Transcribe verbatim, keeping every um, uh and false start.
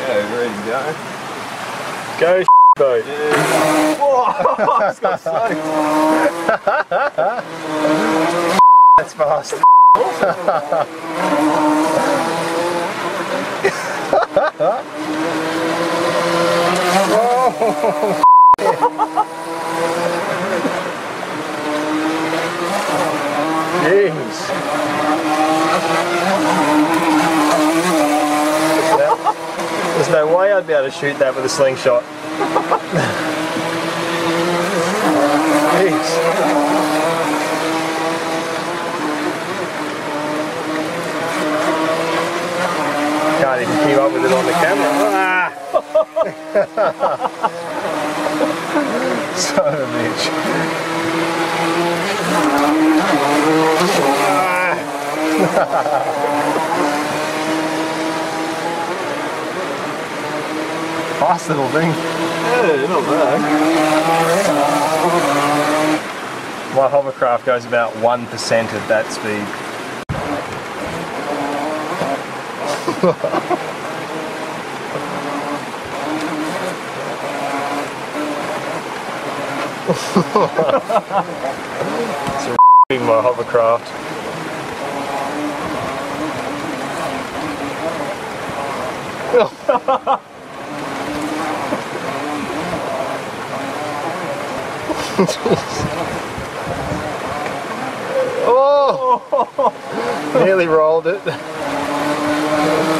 Yeah, ready to go. Go boat. Yeah. Whoa! It's got soaked. That's fast. Oh. Jeez. There's no way I'd be able to shoot that with a slingshot. Jeez. Can't even keep up with it on the camera. Ah. Son of a bitch. Nice little thing. Yeah, not bad. My hovercraft goes about one percent at that speed. It's a my hovercraft. Oh! Nearly rolled it.